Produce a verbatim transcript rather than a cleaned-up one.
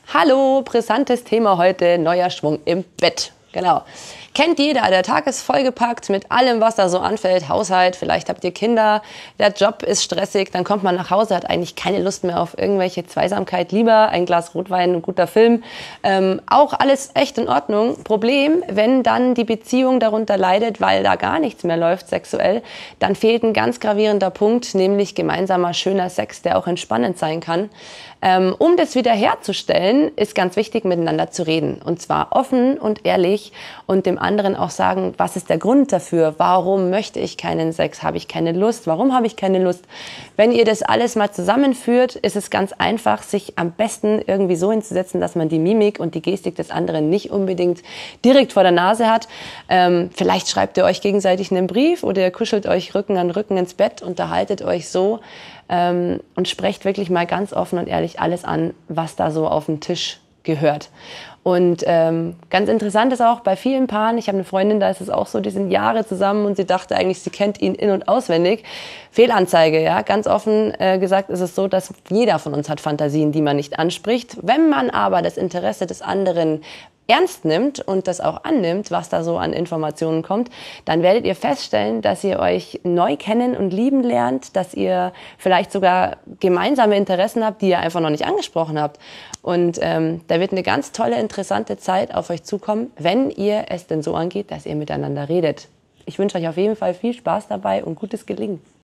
Hallo, brisantes Thema heute, neuer Schwung im Bett. Genau. Kennt jeder, der Tag ist vollgepackt mit allem, was da so anfällt. Haushalt, vielleicht habt ihr Kinder, der Job ist stressig, dann kommt man nach Hause, hat eigentlich keine Lust mehr auf irgendwelche Zweisamkeit. Lieber ein Glas Rotwein, ein guter Film. Ähm, auch alles echt in Ordnung. Problem, wenn dann die Beziehung darunter leidet, weil da gar nichts mehr läuft sexuell, dann fehlt ein ganz gravierender Punkt, nämlich gemeinsamer schöner Sex, der auch entspannend sein kann. Ähm, um das wiederherzustellen, ist ganz wichtig, miteinander zu reden. Und zwar offen und ehrlich und dem anderen auch sagen, was ist der Grund dafür? Warum möchte ich keinen Sex? Habe ich keine Lust? Warum habe ich keine Lust? Wenn ihr das alles mal zusammenführt, ist es ganz einfach, sich am besten irgendwie so hinzusetzen, dass man die Mimik und die Gestik des anderen nicht unbedingt direkt vor der Nase hat. Ähm, vielleicht schreibt ihr euch gegenseitig einen Brief oder ihr kuschelt euch Rücken an Rücken ins Bett, unterhaltet euch so ähm, und sprecht wirklich mal ganz offen und ehrlich alles an, was da so auf den Tisch gehört. Und ähm, ganz interessant ist auch bei vielen Paaren, ich habe eine Freundin, da ist es auch so, die sind Jahre zusammen und sie dachte eigentlich, sie kennt ihn in- und auswendig. Fehlanzeige, ja, ganz offen äh, gesagt ist es so, dass jeder von uns hat Fantasien, die man nicht anspricht. Wenn man aber das Interesse des anderen ernst nimmt und das auch annimmt, was da so an Informationen kommt, dann werdet ihr feststellen, dass ihr euch neu kennen und lieben lernt, dass ihr vielleicht sogar gemeinsame Interessen habt, die ihr einfach noch nicht angesprochen habt. Und ähm, da wird eine ganz tolle, interessante Zeit auf euch zukommen, wenn ihr es denn so angeht, dass ihr miteinander redet. Ich wünsche euch auf jeden Fall viel Spaß dabei und gutes Gelingen.